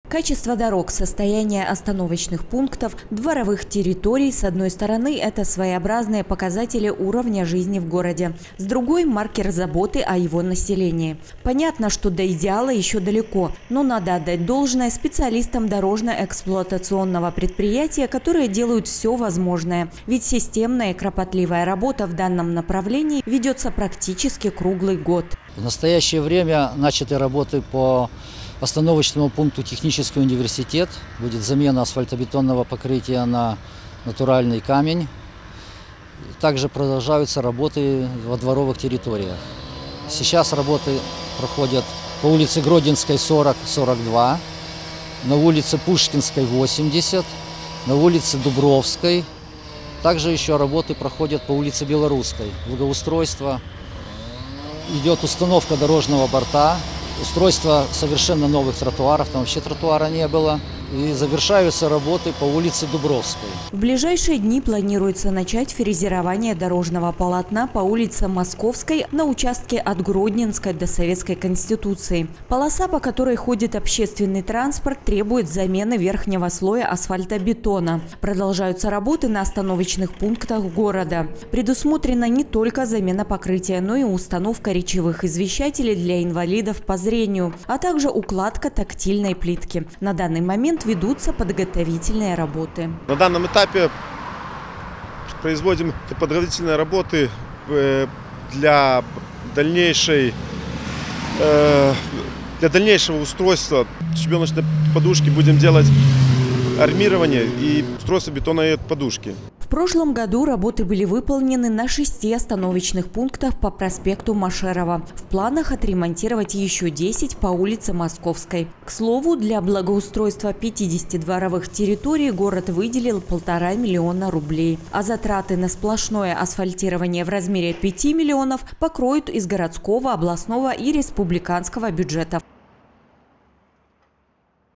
Качество дорог, состояние остановочных пунктов, дворовых территорий – с одной стороны, это своеобразные показатели уровня жизни в городе. С другой – маркер заботы о его населении. Понятно, что до идеала еще далеко, но надо отдать должное специалистам дорожно-эксплуатационного предприятия, которые делают все возможное. Ведь системная и кропотливая работа в данном направлении ведется практически круглый год. В настоящее время начаты работы по остановочному пункту «Технический университет». Будет замена асфальтобетонного покрытия на натуральный камень. Также продолжаются работы во дворовых территориях. Сейчас работы проходят по улице Гродинской 40-42, на улице Пушкинской 80, на улице Дубровской. Также еще работы проходят по улице Белорусской. Благоустройство, идет установка дорожного борта, устройство совершенно новых тротуаров, там вообще тротуара не было. И завершаются работы по улице Дубровской. В ближайшие дни планируется начать фрезерование дорожного полотна по улице Московской на участке от Гродненской до Советской Конституции. Полоса, по которой ходит общественный транспорт, требует замены верхнего слоя асфальтобетона. Продолжаются работы на остановочных пунктах города. Предусмотрена не только замена покрытия, но и установка речевых извещателей для инвалидов по зрению, а также укладка тактильной плитки. На данный момент ведутся подготовительные работы. На данном этапе производим подготовительные работы для дальнейшего устройства щебеночной подушки. Будем делать армирование и устройство бетонной подушки. В прошлом году работы были выполнены на 6 остановочных пунктах по проспекту Машерова. В планах отремонтировать еще 10 по улице Московской. К слову, для благоустройства 50 дворовых территорий город выделил 1,5 миллиона рублей. А затраты на сплошное асфальтирование в размере 5 миллионов покроют из городского, областного и республиканского бюджетов.